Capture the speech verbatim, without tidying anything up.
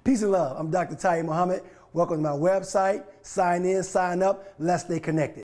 Peace and love. I'm Doctor Tiy-E Muhammad. Welcome to my website. Sign in, sign up. Let's stay connected.